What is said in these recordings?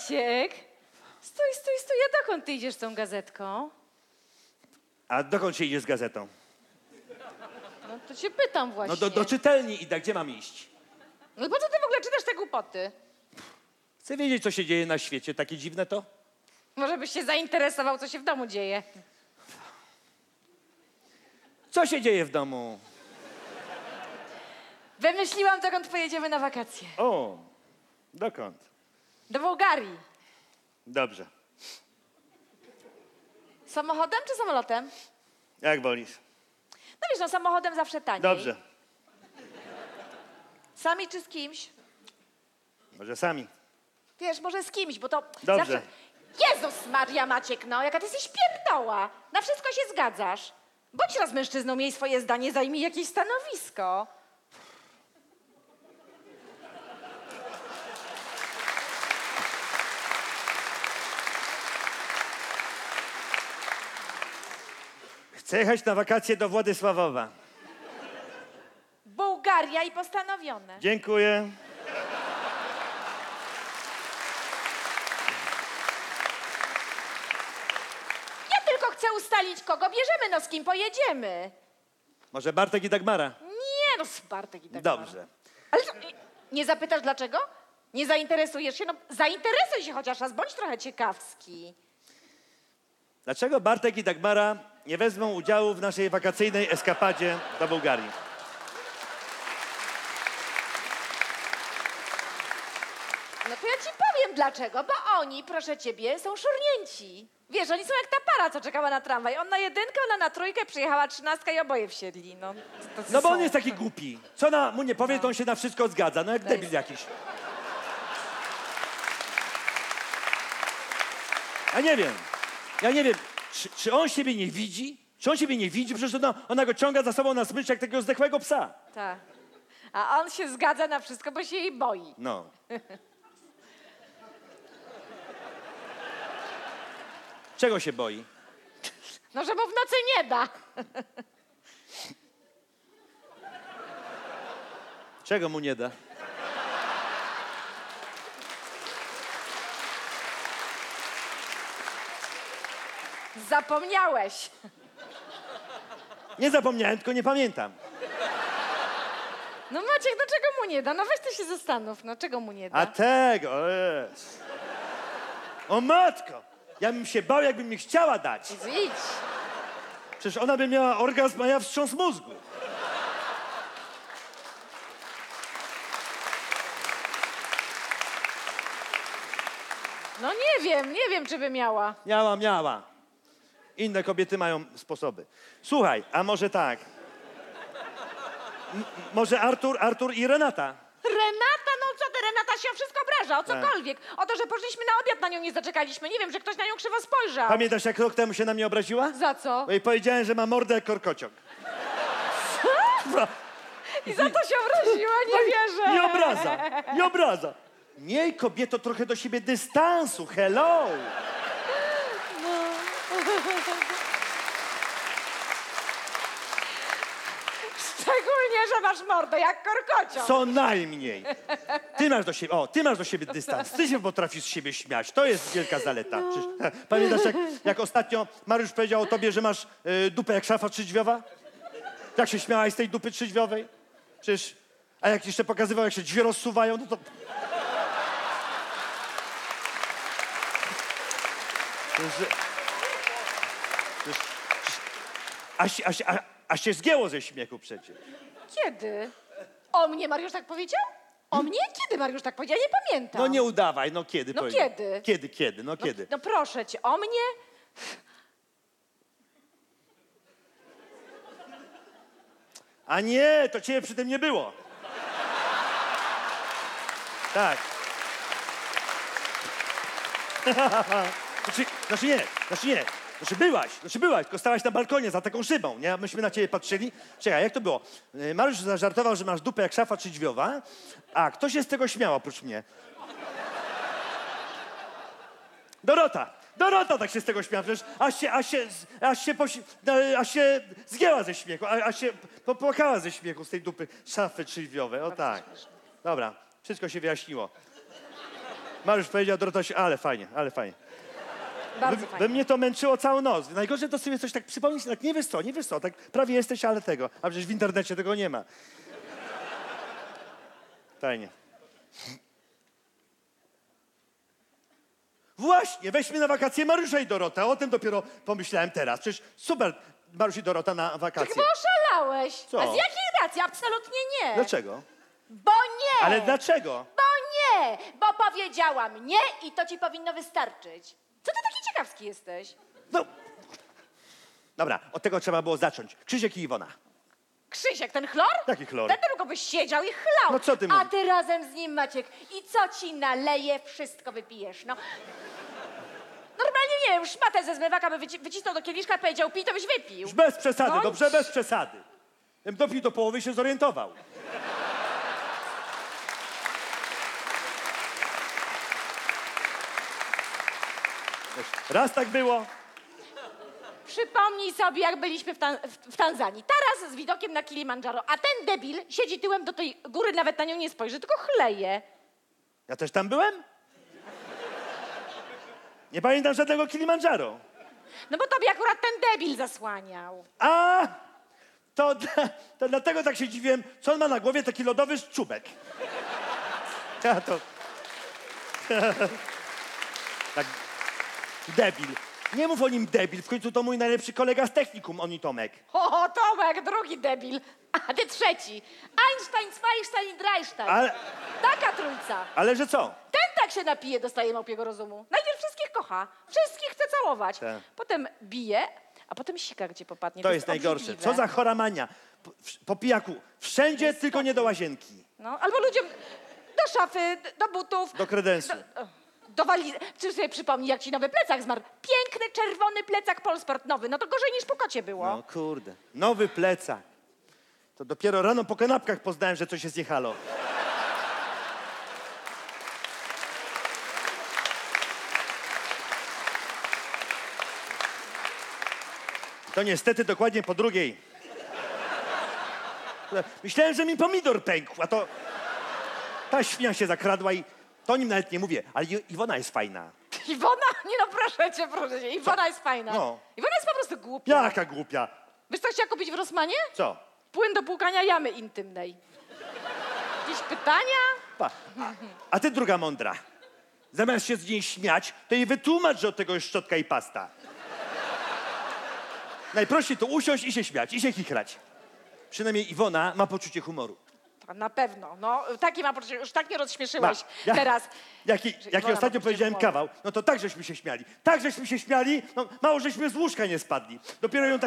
Maciek! Stój, a dokąd ty idziesz z tą gazetką? A dokąd się idzie z gazetą? No to cię pytam właśnie. No do czytelni idę, gdzie mam iść? No po co ty w ogóle czytasz te głupoty? Chcę wiedzieć, co się dzieje na świecie. Takie dziwne to? Może byś się zainteresował, co się w domu dzieje. Co się dzieje w domu? Wymyśliłam, dokąd pojedziemy na wakacje. O, dokąd? Do Bułgarii. Dobrze. Samochodem czy samolotem? Jak wolisz? No wiesz, no samochodem zawsze taniej. Dobrze. Sami czy z kimś? Może sami. Wiesz, może z kimś, bo to Dobrze. zawsze... Jezus Maria, Maciek, no, jaka ty jesteś pierdoła. Na wszystko się zgadzasz. Bądź raz mężczyzną, miej swoje zdanie, zajmij jakieś stanowisko. Chcę jechać na wakacje do Władysławowa. Bułgaria i postanowione. Dziękuję. Ja tylko chcę ustalić, kogo bierzemy, no z kim pojedziemy. Może Bartek i Dagmara? Nie, no z Bartek i tak Dobrze. Ale co, nie zapytasz dlaczego? Nie zainteresujesz się? No zainteresuj się chociaż raz, bądź trochę ciekawski. Dlaczego Bartek i Dagmara nie wezmą udziału w naszej wakacyjnej eskapadzie do Bułgarii? No to ja ci powiem dlaczego, bo oni, proszę ciebie, są szurnięci. Wiesz, oni są jak ta para, co czekała na tramwaj. On na jedynkę, ona na trójkę, przyjechała 13 i oboje wsiedli. No, No bo on jest taki głupi. Co mu nie powie, to on się na wszystko zgadza. No jak debil jakiś. Ja nie wiem, czy on siebie nie widzi? Czy on siebie nie widzi? Przecież ona go ciąga za sobą na smycz jak takiego zdechłego psa. Tak. A on się zgadza na wszystko, bo się jej boi. No. Czego się boi? No, że mu w nocy nie da. Czego mu nie da? Zapomniałeś. Nie zapomniałem, tylko nie pamiętam. No Maciek, no czego mu nie da? No weź ty się zastanów, no czego mu nie da? A tego, o jest. O matko! Ja bym się bał, jakby mi chciała dać. Idź. Przecież ona by miała orgazm, a ja wstrząs mózgu. No nie wiem, czy by miała. Miała. Inne kobiety mają sposoby. Słuchaj, a może tak. Może Artur i Renata? Renata, no co ty, Renata się o wszystko obraża, o cokolwiek. O to, że poszliśmy na obiad, na nią nie zaczekaliśmy. Nie wiem, że ktoś na nią krzywo spojrzał. Pamiętasz, jak rok temu się na mnie obraziła? Za co? Bo jej powiedziałem, że ma mordę jak korkociąg. I za to się obraziła, nie wierzę. Nie obraza. Miej, kobieto, trochę do siebie dystansu. Hello! Szczególnie, że masz mordę jak korkociąg. Co najmniej. Ty masz do siebie dystans. Ty się potrafisz z siebie śmiać. To jest wielka zaleta. Przecież, pamiętasz, jak ostatnio Mariusz powiedział o tobie, że masz dupę jak szafa trzydźwiowa? Jak się śmiałaś z tej dupy trzydźwiowej? Przecież, a jak jeszcze pokazywał, jak się drzwi rozsuwają, no to... Aż się zgięło ze śmiechu przecież. Kiedy? O mnie Mariusz tak powiedział? O mnie? Kiedy Mariusz tak powiedział? Ja nie pamiętam. No nie udawaj, no kiedy No powiedział? kiedy? Kiedy? No kiedy? No proszę cię, o mnie? A nie, to ciebie przy tym nie było. Tak. Znaczy nie. Znaczy byłaś, tylko stałaś na balkonie za taką szybą, nie? Myśmy na ciebie patrzyli. Czekaj, jak to było? Mariusz zażartował, że masz dupę jak szafa trzydźwiowa, a kto się z tego śmiał oprócz mnie? Dorota tak się z tego śmiała, przecież aż się zgięła ze śmiechu, aż się popłakała ze śmiechu z tej dupy szafy trzydźwiowej, o tak. Dobra, wszystko się wyjaśniło. Mariusz powiedział, Dorota się, ale fajnie, ale fajnie. Bardzo By fajnie. mnie to męczyło całą noc. Najgorsze to sobie coś tak przypomnieć, tak nie wiesz co, tak prawie jesteś, ale tego. A przecież w internecie tego nie ma. Fajnie. Właśnie, weźmy na wakacje Mariusza i Dorotę. O tym dopiero pomyślałem teraz. Przecież super, Mariusz i Dorota na Ty wakacje. chyba oszalałeś. Co? A z jakiej racji? Absolutnie nie. Dlaczego? Bo nie. Ale dlaczego? Bo nie. Bo powiedziałam nie i to ci powinno wystarczyć. Co ty taki ciekawski jesteś? No. Dobra, od tego trzeba było zacząć. Krzysiek i Iwona. Krzysiek, ten chlor? Jaki chlor? Ten tylko byś siedział i chlał. No co ty A mówisz? ty razem z nim, Maciek. I co ci naleje, wszystko wypijesz, no. Normalnie, nie wiem, szmatę ze zmywaka by wycisnął do kieliszka, powiedział pij, to byś wypił. Już bez przesady, No. dobrze? Bez przesady. Bym dopił do połowy i się zorientował. Wiesz, raz tak było. Przypomnij sobie, jak byliśmy w Tanzanii. Teraz z widokiem na Kilimandżaro, a ten debil siedzi tyłem do tej góry, nawet na nią nie spojrzy, tylko chleje. Ja też tam byłem? Nie pamiętam żadnego Kilimandżaro. No bo tobie akurat ten debil zasłaniał. A, to dlatego tak się dziwiłem, co on ma na głowie taki lodowy czubek. Ja to... Tak, debil. Nie mów o nim debil, w końcu to mój najlepszy kolega z technikum, on i Tomek. O, Tomek, drugi debil. A ty trzeci. Einstein, Zweistein i Dreistein. Ale, Taka trójca. ale że co? Ten tak się napije, dostaje małpiego rozumu. Najpierw wszystkich kocha, wszystkich chce całować. Tak. Potem bije, a potem sika, gdzie popadnie. To jest najgorsze. obrzydliwe. Co za chora mania. Po pijaku. Wszędzie, tylko nie do łazienki. No, albo ludziom do szafy, do butów. Do kredensu. Do walizy. Czy sobie przypomnij, jak ci nowy plecak zmarł? Piękny, czerwony plecak Polsport nowy. No to gorzej niż po kocie było. No kurde. Nowy plecak. To dopiero rano po kanapkach poznałem, że coś jest nie halo. To niestety dokładnie po drugiej. Myślałem, że mi pomidor pękł, a to... Ta świnia się zakradła i... To o nim nawet nie mówię, ale Iwona jest fajna. Iwona? Nie no, proszę cię. Iwona jest fajna. No. Iwona jest po prostu głupia. Jaka głupia. Wiesz, co chciała kupić w Rossmanie? Co? Płyn do płukania jamy intymnej. Jakieś pytania? Pa. A ty, druga mądra, zamiast się z niej śmiać, to jej wytłumacz, że od tego jest szczotka i pasta. Najprościej to usiąść i się śmiać, i się chichrać. Przynajmniej Iwona ma poczucie humoru. To na pewno. No, taki ma poczucie. Już tak mnie rozśmieszyłeś Ja- teraz. Jaki Iwona ma ostatnio poczucie powiedziałem humoru. kawał, no to tak żeśmy się śmiali. Tak żeśmy się śmiali, no mało żeśmy z łóżka nie spadli. Dopiero ją tak...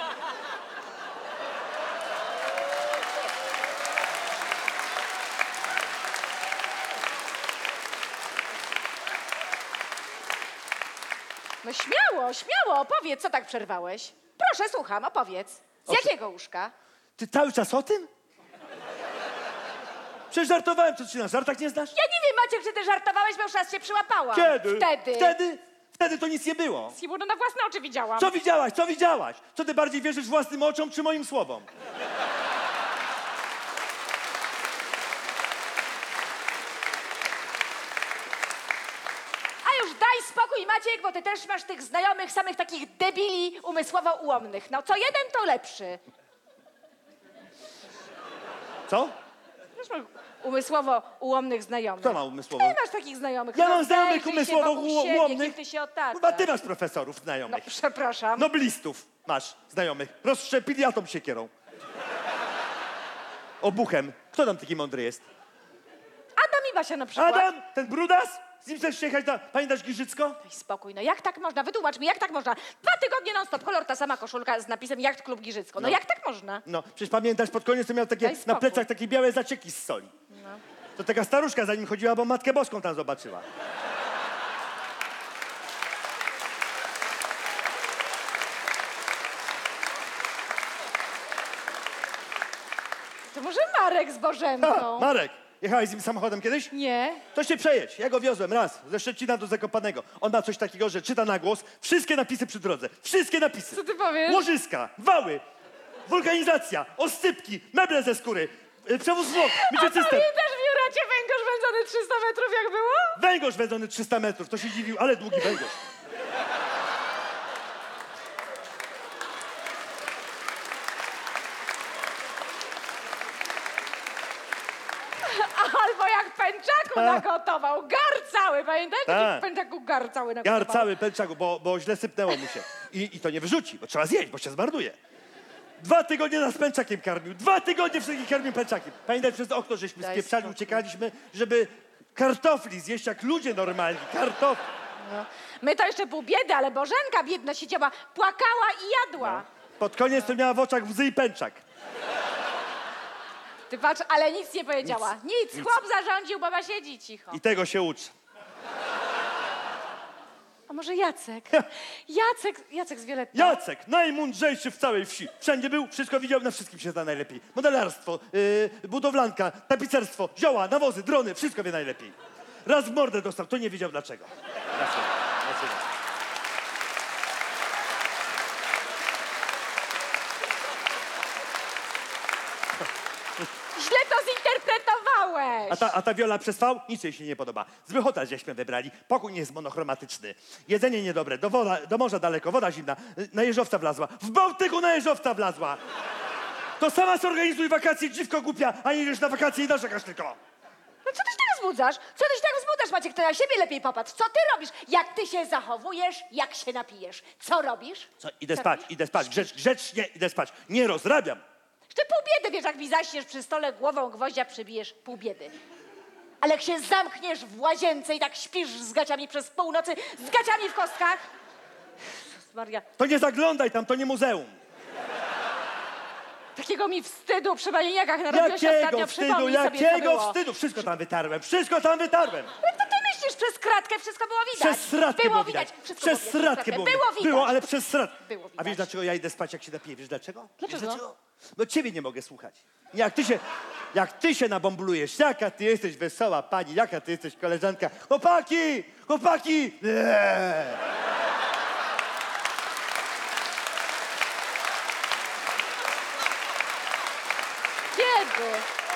No śmiało, opowiedz, co tak przerwałeś. Proszę, słucham, opowiedz. Z jakiego łóżka? Ty cały czas o tym? Przecież żartowałem, co ty się na żartach nie znasz? Ja nie wiem, Maciek, czy ty żartowałeś, bo już raz się przyłapałam. Kiedy? Wtedy. Wtedy to nic nie było. Sibuno, na własne oczy widziałam. Co widziałaś? Co widziałaś? Co ty bardziej wierzysz własnym oczom czy moim słowom? A już daj spokój, Maciek, bo ty też masz tych znajomych, samych takich debili umysłowo ułomnych. No, co jeden, to lepszy. Co? Też masz umysłowo ułomnych znajomych. Kto ma umysłowo? Ty masz takich znajomych. Ja No, mam znajomych zajrzyj się umysłowo wokół siebie, ułomnych. kim ty się otaczasz. Chyba ty masz profesorów No, znajomych. przepraszam. Noblistów masz znajomych. Rozszczepili atom siekierą. Obuchem. Kto tam taki mądry jest? Adam i Basia na przykład. Adam? Ten brudas? Z nim chcesz jechać na... Pamiętasz Giżycko? Daj spokój, no jak tak można? Wytłumacz mi, jak tak można? 2 tygodnie non-stop, kolor ta sama koszulka z napisem Jacht Klub Giżycko. No, jak tak można? No, przecież pamiętasz, pod koniec to miał takie Daj na spokój. plecach takie białe zacieki z soli. To taka staruszka za nim chodziła, bo Matkę Boską tam zobaczyła. To może Marek z Bożenką? Marek, jechałeś z nim samochodem kiedyś? Nie. To się przejedź. Ja go wiozłem raz ze Szczecina do Zakopanego. On ma coś takiego, że czyta na głos wszystkie napisy przy drodze. Wszystkie napisy. Co ty powiesz? Łożyska, wały, wulkanizacja, oscypki, meble ze skóry, przewóz zwłok, mycie cystern. Pamiętasz w Juracie węgorz wędzony 300 metrów jak było? Węgorz wędzony 300 metrów, to się dziwił, ale długi węgorz. Albo jak pęczaku nagotował, gar cały, pamiętacie? Tak. W pęczaku gar cały nagotował. Gar cały pęczaku, bo źle sypnęło mu się. I to nie wyrzuci, bo trzeba zjeść, bo się zmarnuje. 2 tygodnie nas pęczakiem karmił. 2 tygodnie wszystkich karmił pęczakiem. Pamiętaj, przez okno żeśmy Daj spieprzali, spokój. uciekaliśmy, żeby kartofli zjeść jak ludzie normalni. Kartofli. No. My to jeszcze pół biedy, ale Bożenka biedna siedziała, płakała i jadła. Pod koniec to miała w oczach łzy i pęczak. Ty patrz, ale nic nie powiedziała. Nic. Chłop zarządził, baba siedzi cicho. I tego się uczy. A może Jacek? Jacek z Violetty. Jacek, najmądrzejszy w całej wsi. Wszędzie był, wszystko widział, na wszystkim się zna najlepiej. Modelarstwo, budowlanka, tapicerstwo, zioła, nawozy, drony, wszystko wie najlepiej. Raz w mordę dostał, to nie wiedział dlaczego. Dlaczego? Źle to zinterpretowałeś. A ta Wiola przez V? Nic jej się nie podoba. Zły hotel żeśmy wybrali, pokój nie jest monochromatyczny. Jedzenie niedobre, do morza daleko, woda zimna, na jeżowca wlazła. W Bałtyku na jeżowca wlazła! To sama zorganizuj wakacje, dziwko głupia, a nie jedziesz na wakacje i narzekasz tylko. No co ty się tak wzbudzasz? Co ty się tak wzbudzasz, Maciek? To na siebie lepiej popatrz. Co ty robisz? Jak ty się zachowujesz, jak się napijesz? Co robisz? Co? Idę spać, robisz? idę spać, grzecznie idę spać. Nie rozrabiam. Ty pół biedy, wiesz, jak mi zaśniesz przy stole głową gwoździa przybijesz, pół biedy. Ale jak się zamkniesz w łazience i tak śpisz z gaciami przez północy, z gaciami w kostkach... Jezus Maria, To nie zaglądaj tam, to nie muzeum. takiego mi wstydu przy banieniakach narodziło się ostatnio, Jakiego wstydu, przypomnij sobie, co jakiego było. wstydu? Wszystko tam wytarłem, wszystko tam wytarłem. Ale to ty myślisz, przez kratkę wszystko było widać. Przez sratkę było było widać. widać. Wszystko Przez było widać. sratkę było Było widać. Było, ale przez sratkę. Było A widać. wiesz, dlaczego ja idę spać, jak się napiję? Wiesz dlaczego? Dlaczego? Wiesz Bo ciebie nie mogę słuchać. Jak ty się nabomblujesz, jaka ty jesteś wesoła pani, jaka ty jesteś koleżanka. Chłopaki! Chłopaki! Kiedy?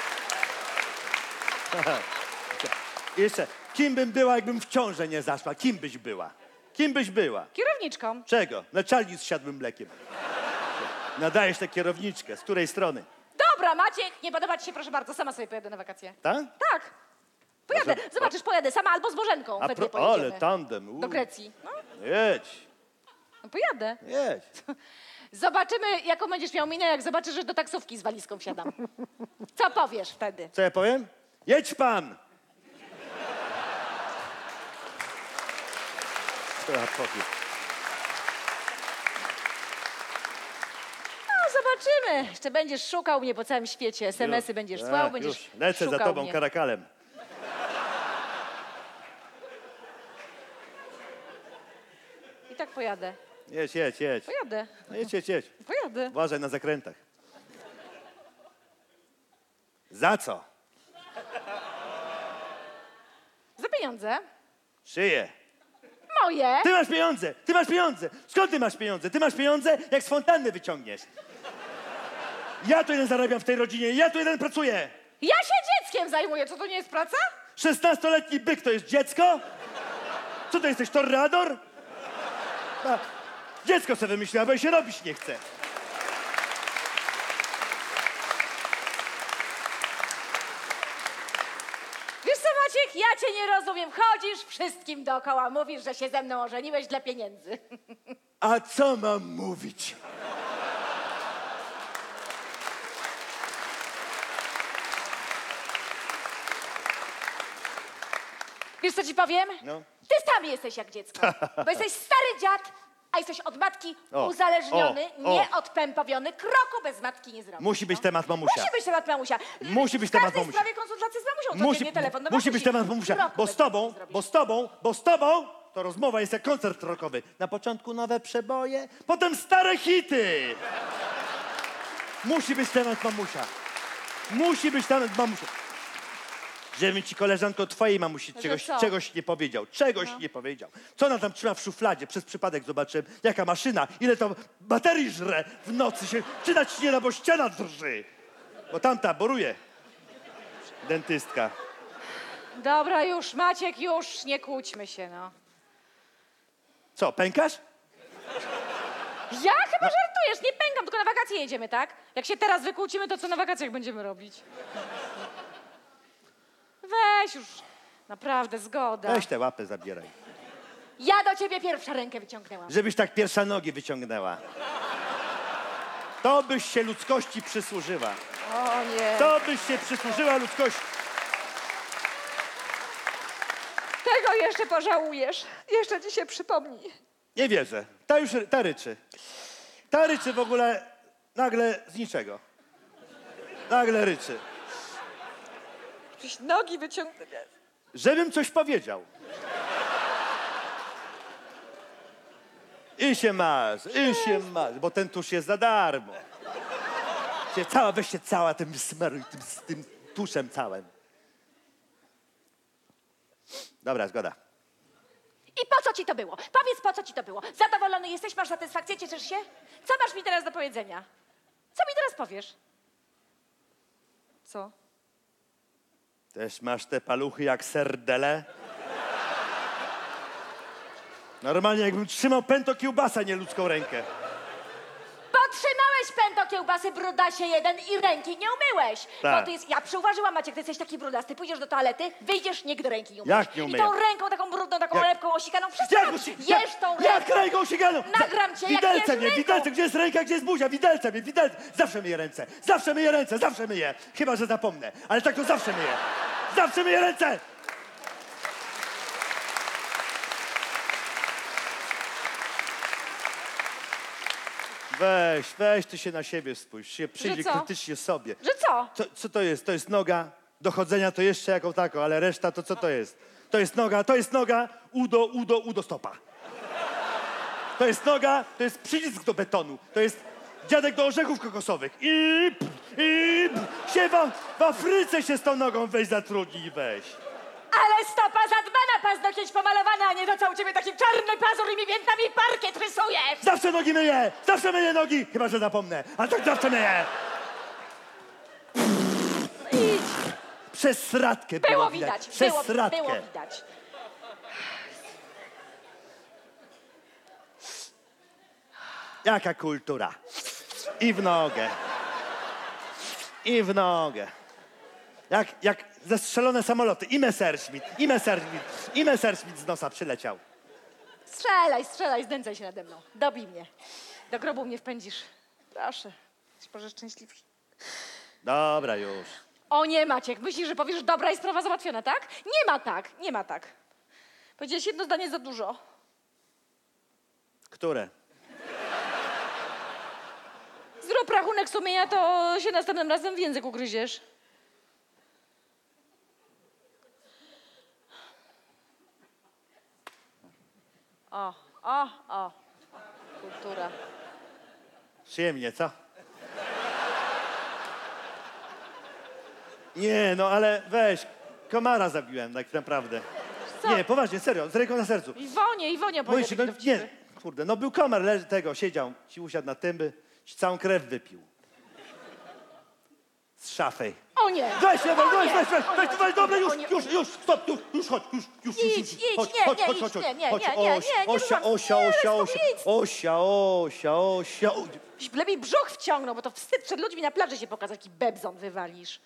Jeszcze, kim bym była, jakbym w ciążę nie zaszła? Kim byś była? Kim byś była? Kierowniczką. Czego? Na czalni z siadłym mlekiem. Nadajesz tę kierowniczkę. Z której strony? Dobra, Maciek, nie podoba ci się, proszę bardzo, sama sobie pojadę na wakacje. Tak? Tak. Pojadę, Może- zobaczysz, pojadę sama albo z Bożenką. We dwie pojedziemy. Ale tandem. Do Grecji. No, Jedź, no pojadę. jedź. Zobaczymy, jaką będziesz miał minę, jak zobaczysz, że do taksówki z walizką wsiadam. Co powiesz wtedy? Co ja powiem? Jedź pan! Co ja powiem? No, zobaczymy. Jeszcze będziesz szukał mnie po całym świecie. SMS-y będziesz słał, będziesz już. Lecę szukał za tobą mnie. karakalem. I tak pojadę. Jedź, jedź, jedź. Pojadę. No jedź, jedź, jedź. Pojadę. Uważaj na zakrętach. Za co? Za pieniądze. Szyję. Moje. Ty masz pieniądze! Ty masz pieniądze! Skąd ty masz pieniądze? Ty masz pieniądze, jak z fontanny wyciągniesz. Ja tu jeden zarabiam w tej rodzinie, ja tu jeden pracuję. Ja się dzieckiem zajmuję. Co to nie jest praca? 16-letni byk to jest dziecko? Co to jesteś, torrador? A, dziecko sobie wymyśliła, bo jej się robić nie chce. Wiesz co, Maciek, ja cię nie rozumiem. Chodzisz wszystkim dookoła, mówisz, że się ze mną ożeniłeś dla pieniędzy. A co mam mówić? Wiesz, co ci powiem? No. Ty sam jesteś jak dziecko, bo jesteś stary dziad, a jesteś od matki O, uzależniony, o. nieodpępowiony, kroku bez matki nie zrobisz. Musi być no. temat mamusia. Musi być temat mamusia. Musi być w temat każdej mamusia. sprawie konsultacji z mamusią, codziennie telefon do musi mamusi. być temat mamusia, Kroku bo bez z tobą, matki zrobisz. bo z tobą to rozmowa jest jak koncert rockowy. Na początku nowe przeboje, potem stare hity. Musi być temat mamusia. Musi być temat mamusia. Żebym ci, koleżanko, twojej mamusi Że co? czegoś nie powiedział. Czegoś nie powiedział. Co ona tam trzyma w szufladzie? Przez przypadek zobaczyłem, jaka maszyna, ile to baterii żre w nocy się. Czytać nie da, bo ściana drży. Bo tamta boruje. Dentystka. Dobra, już, Maciek, już, nie kłóćmy się, no. Co, pękasz? Ja chyba żartujesz, nie pękam, tylko na wakacje jedziemy, tak? Jak się teraz wykłócimy, to co na wakacjach będziemy robić? Weź już, naprawdę, zgoda. Weź tę łapę zabieraj. Ja do ciebie pierwsza rękę wyciągnęłam. Żebyś tak pierwsza nogi wyciągnęła. To byś się ludzkości przysłużyła. O nie. To byś się przysłużyła ludzkości. Tego jeszcze pożałujesz. Jeszcze ci się przypomni. Nie wierzę. Ta ryczy. Ta ryczy w ogóle nagle z niczego. Nagle ryczy. Jakieś nogi wyciągnąć. Żebym coś powiedział. I się masz, bo ten tusz jest za darmo. Weź się cała tym smeruj, tym tuszem całym. Dobra, zgoda. I po co ci to było? Powiedz, po co ci to było? Zadowolony jesteś? Masz satysfakcję? Cieszysz się? Co masz mi teraz do powiedzenia? Co mi teraz powiesz? Co? Też masz te paluchy jak serdele? Normalnie jakbym trzymał pęto kiełbasa, nie ludzką rękę. Potrzymałeś pęto kiełbasy, brudasie jeden i ręki nie umyłeś. Tak. Bo to jest, ja przyuważyłam, Maciek, ty jesteś taki brudasty, pójdziesz do toalety, wyjdziesz, nigdy ręki nie umyjesz. Jak nie umyję? I tą ręką taką brudną, taką Jak? lepką osikaną, Jak wszystko jesz tą ręką. Jak ręką sięganą? Nagram cię, jak Widelce jesz mnie, ręką. widelce, gdzie jest ręka, gdzie jest buzia, widelce mnie, widelce. Zawsze myję ręce, zawsze myję. Chyba, że zapomnę, ale tak to zawsze myję. Zawsze myję ręce! Weź ty się na siebie spójrz, przyjrzyj co? krytycznie sobie. Że co? Co to jest? To jest noga, do chodzenia to jeszcze jako tako, ale reszta to co to jest? To jest noga, udo, stopa. To jest noga, to jest przycisk do betonu, to jest dziadek do orzechów kokosowych. W Afryce się z tą nogą weź zatrudnij i weź. Ale stopa zadbana, paznokieć pomalowana, a nie to, co u ciebie taki czarny pazur i mi więdami parkiet rysujesz. Zawsze myję nogi, chyba że zapomnę, ale tak zawsze myję. Idź. Przez stratkę Było widać, Przez było stratkę. widać. Jaka kultura. I w nogę. I w nogę. Jak zestrzelone samoloty. I Messerschmitt z nosa przyleciał. Strzelaj, znęcaj się nade mną. Dobij mnie. Do grobu mnie wpędzisz. Proszę. Może szczęśliwszy. Dobra już. O nie, Maciek, myślisz, że powiesz, dobra, jest sprawa załatwiona, tak? Nie ma tak. Powiedziałeś jedno zdanie za dużo. Które? Zrób rachunek sumienia, to się następnym razem w język ugryziesz. O. Kultura. Przyjemnie, co? Nie, no ale weź, komara zabiłem tak naprawdę. Co? Nie, poważnie, serio, z ręką na sercu. Iwonie, Mówię ci, opowiadać no, nie, kurde, no był komar, siedział, ci usiadł na tęby, ci całą krew wypił. Z szafy. O nie! Weź, dobra, O nie! weź, dobra, O nie! już, stop, już, chodź, już. Idź, Chodź, nie, chodź, nie, chodź, idź, chodź, nie, chodź, nie, chodź, nie, nie, nie, Osia, ruszam. Lepiej brzuch wciągnął, bo to wstyd przed ludźmi na plaży się pokazać, jaki bebzon wywalisz.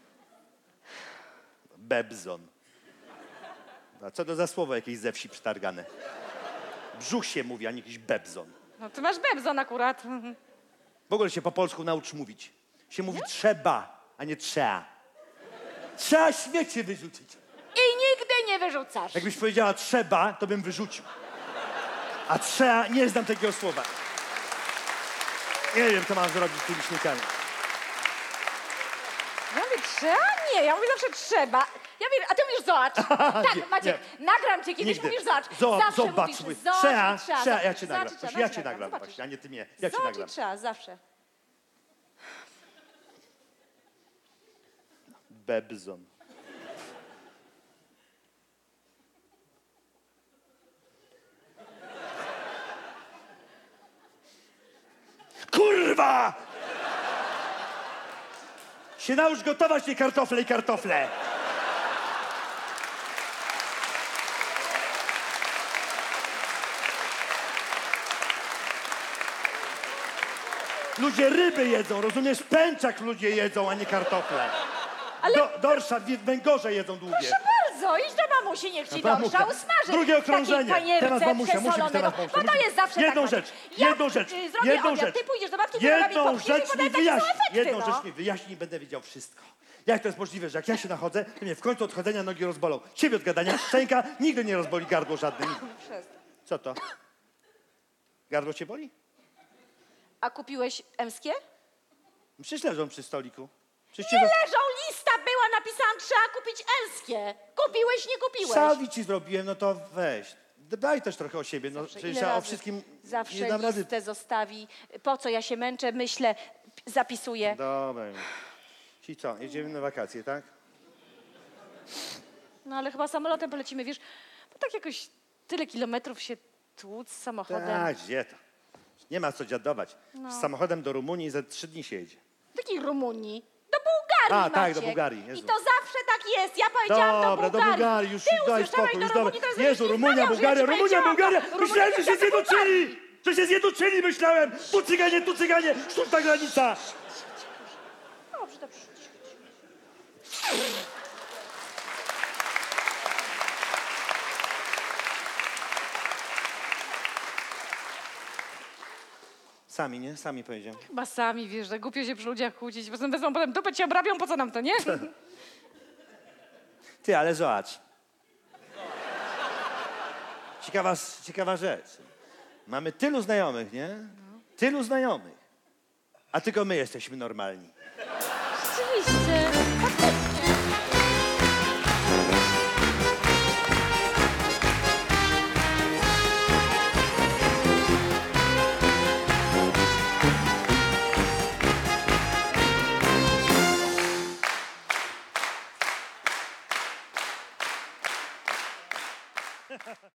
Bebzon. A co to za słowo jakieś ze wsi przytargane? Brzuch się mówi, a nie jakiś bebzon. No ty masz bebzon akurat. W ogóle się po polsku naucz mówić. Się mówi trzeba, a nie trzeba. Trzeba śmiecie wyrzucić. I nigdy nie wyrzucasz. Jakbyś powiedziała trzeba, to bym wyrzucił. A trzeba, nie znam takiego słowa. Nie wiem, co mam zrobić z tymi śmieciami. Ja mówię trzeba? Nie, ja mówię zawsze trzeba. Ja mówię, a ty mówisz zobacz. Tak, Nie, Maciek, nagram cię kiedyś, Nigdy. mówisz zobacz. Zawsze Zobacz, mówisz mówię. trzeba. Trzeba, ja cię nagram. Zobacz, Ja cię nagram zobaczysz. właśnie, a nie ty mnie. Ja cię Zobacz nagram. i trzeba, zawsze. Bebzon. Kurwa! Się naucz gotować, nie kartofle i kartofle. Ludzie ryby jedzą, rozumiesz? Pęczak ludzie jedzą, a nie kartofle. Ale- Dorsza, węgorze jedzą długie. Proszę bardzo, idź do mamusi, niech ci Mamusia. dorsza usmaży. Drugie okrążenie. W takiej panierce Teraz mamusia, musi być przesolonego. teraz mamusia. Bo to jest zawsze Jedną tak. rzecz, Ja, jedną rzecz, zrobię jedną obiad, rzecz. ty pójdziesz do babci, która robi Jedną popchnięcie i rzecz mi podaje takie wyjaśnij. są efekty, Jedną no. rzecz mi wyjaśnij i będę wiedział wszystko. Jak to jest możliwe, że jak ja się nachodzę, to mnie w końcu od chodzenia nogi rozbolą. Ciebie od gadania szczęka nigdy nie rozboli gardło żadne. Nigdy. Przestań. Co to? Gardło cię boli? A kupiłeś emskie? Przecież leżą przy stoliku. Przecież Nie leżą, lista była, napisałam, trzeba kupić emskie. Kupiłeś, nie kupiłeś. Sawi ci zrobiłem, no to weź. Daj też trochę o siebie, no Zawsze, przecież ile ja o razy wszystkim zawsze nie dam rady. listę zostawi. Po co ja się męczę, myślę, zapisuję. Dobra. Czyli co, jedziemy na wakacje, tak? No ale chyba samolotem polecimy, wiesz, bo tak jakoś tyle kilometrów się tłuc samochodem. Tak, gdzie to? Nie ma co dziadować. No. Z samochodem do Rumunii za 3 dni się jedzie. W jakiej Rumunii? Do Bułgarii, A, tak, Maciek. do Bułgarii, Jezu. I to zawsze tak jest. Ja powiedziałam Dobra, do Bułgarii. już Ty daj usłyszałeś spokój, do już Rumunii, dobra. to żebyś Jezu, nie Rumunia, stawiał, że Bułgaria, ja ci Rumunia, powiedziałam. Bułgaria! Rumunia Myślałem, że to się do Bułgarii. zjednoczyli! Że się zjednoczyli, myślałem! Tu cyganie, sztuczna granica! Dobrze, dobrze. Sami, nie? Sami powiedziałem. Chyba sami, wiesz, że głupio się przy ludziach kłócić. Wezmą potem dupę ci obrabią, po co nam to, nie? Ty, ale zobacz. Ciekawa rzecz. Mamy tylu znajomych, nie? Tylu znajomych. A tylko my jesteśmy normalni. Rzeczywiście. Faktycznie.